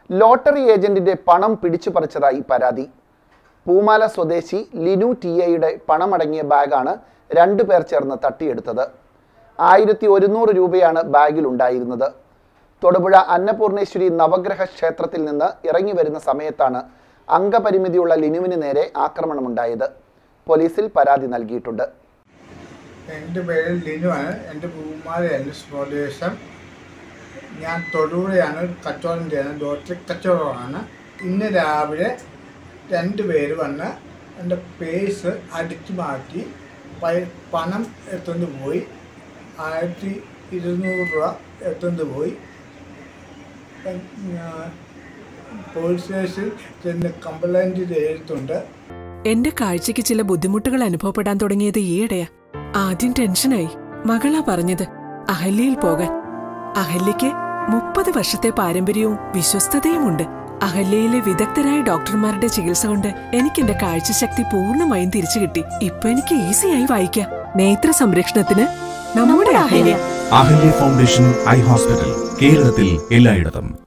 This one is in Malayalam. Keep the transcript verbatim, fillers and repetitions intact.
ലോട്ടറി ഏജന്റിന്റെ പണം പിടിച്ചുപറിച്ചതായി പരാതി. പൂമാല സ്വദേശി ലിനു ടി എയുടെ പണമടങ്ങിയ ബാഗാണ് രണ്ടുപേർ ചേർന്ന് തട്ടിയെടുത്തത്. ആയിരത്തി ഒരുന്നൂറ് രൂപയാണ് ബാഗിൽ ഉണ്ടായിരുന്നത്. തൊടുപുഴ അന്നപൂർണേശ്വരി നവഗ്രഹ ക്ഷേത്രത്തിൽ നിന്ന് ഇറങ്ങി വരുന്ന സമയത്താണ് അംഗപരിമിതിയുള്ള ലിനുവിന് നേരെ ആക്രമണമുണ്ടായത്. പോലീസിൽ പരാതി നൽകിയിട്ടുണ്ട്. എൻ്റെ പേര് ലിനു ആണ്. എൻ്റെ പൂമാലയാണ് സ്വദേശം. ഞാൻ തൊടുപുഴയാണ് കച്ചവടം ചെയ്യുന്നത്. ലോട്ടറി കച്ചവടമാണ്. ഇന്ന് രാവിലെ രണ്ട് പേര് വന്ന് എൻ്റെ പേഴ്സ് അടിച്ചു മാറ്റി പണം എടുത്തുകൊണ്ട് പോയി. ആയിരത്തി ഇരുന്നൂറ് രൂപ എടുത്തുകൊണ്ട് പോയി. പോലീസ് സ്റ്റേഷനിൽ ചെന്ന് കംപ്ലൈൻറ്റ് ചെയ്തിട്ടുണ്ട്. എന്റെ കാഴ്ചയ്ക്ക് ചില ബുദ്ധിമുട്ടുകൾ അനുഭവപ്പെടാൻ തുടങ്ങിയത് ഈയിടെയാ. ആദ്യം ടെൻഷനായി. മകളാ പറഞ്ഞത് അഹല്യയിൽ പോകാൻ. അഹല്യയ്ക്ക് മുപ്പത് വർഷത്തെ പാരമ്പര്യവും വിശ്വസ്തതയുമുണ്ട്. അഹല്യയിലെ വിദഗ്ധരായ ഡോക്ടർമാരുടെ ചികിത്സ കൊണ്ട് എനിക്ക് എന്റെ കാഴ്ചശക്തി പൂർണ്ണമായും തിരിച്ചു കിട്ടി. ഇപ്പൊ എനിക്ക് ഈസിയായി വായിക്കാം. നേത്ര സംരക്ഷണത്തിന് നമ്മുടെ Ahalya. Ahalya foundation eye hospital, കേരളത്തിൽ എല്ലായിടത്തും.